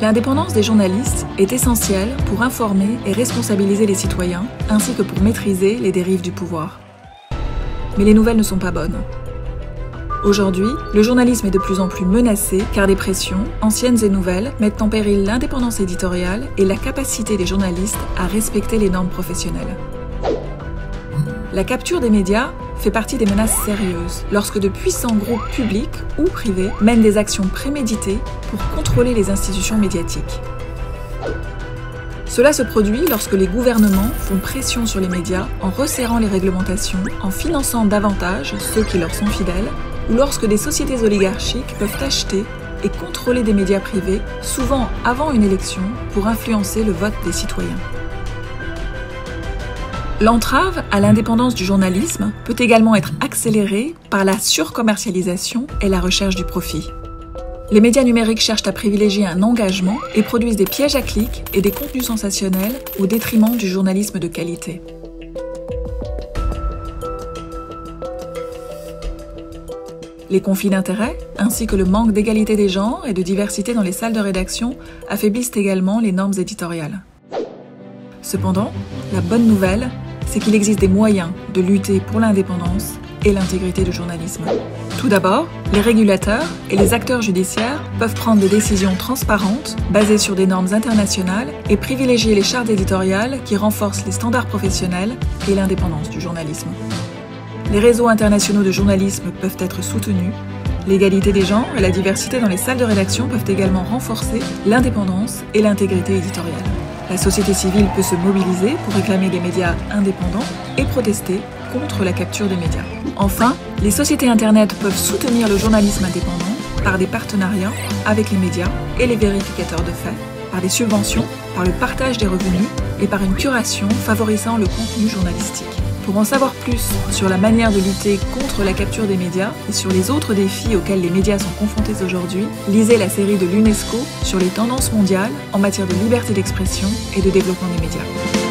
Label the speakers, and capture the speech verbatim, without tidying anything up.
Speaker 1: L'indépendance des journalistes est essentielle pour informer et responsabiliser les citoyens, ainsi que pour maîtriser les dérives du pouvoir. Mais les nouvelles ne sont pas bonnes. Aujourd'hui, le journalisme est de plus en plus menacé car des pressions, anciennes et nouvelles, mettent en péril l'indépendance éditoriale et la capacité des journalistes à respecter les normes professionnelles. La capture des médias fait partie des menaces sérieuses lorsque de puissants groupes publics ou privés mènent des actions préméditées pour contrôler les institutions médiatiques. Cela se produit lorsque les gouvernements font pression sur les médias en resserrant les réglementations, en finançant davantage ceux qui leur sont fidèles, ou lorsque des sociétés oligarchiques peuvent acheter et contrôler des médias privés, souvent avant une élection, pour influencer le vote des citoyens. L'entrave à l'indépendance du journalisme peut également être accélérée par la surcommercialisation et la recherche du profit. Les médias numériques cherchent à privilégier un engagement et produisent des pièges à clics et des contenus sensationnels au détriment du journalisme de qualité. Les conflits d'intérêts, ainsi que le manque d'égalité des genres et de diversité dans les salles de rédaction, affaiblissent également les normes éditoriales. Cependant, la bonne nouvelle, c'est qu'il existe des moyens de lutter pour l'indépendance et l'intégrité du journalisme. Tout d'abord, les régulateurs et les acteurs judiciaires peuvent prendre des décisions transparentes, basées sur des normes internationales et privilégier les chartes éditoriales qui renforcent les standards professionnels et l'indépendance du journalisme. Les réseaux internationaux de journalisme peuvent être soutenus. L'égalité des genres et la diversité dans les salles de rédaction peuvent également renforcer l'indépendance et l'intégrité éditoriale. La société civile peut se mobiliser pour réclamer des médias indépendants et protester contre la capture des médias. Enfin, les sociétés Internet peuvent soutenir le journalisme indépendant par des partenariats avec les médias et les vérificateurs de faits, par des subventions, par le partage des revenus et par une curation favorisant le contenu journalistique. Pour en savoir plus sur la manière de lutter contre la capture des médias et sur les autres défis auxquels les médias sont confrontés aujourd'hui, lisez la série de l'UNESCO sur les tendances mondiales en matière de liberté d'expression et de développement des médias.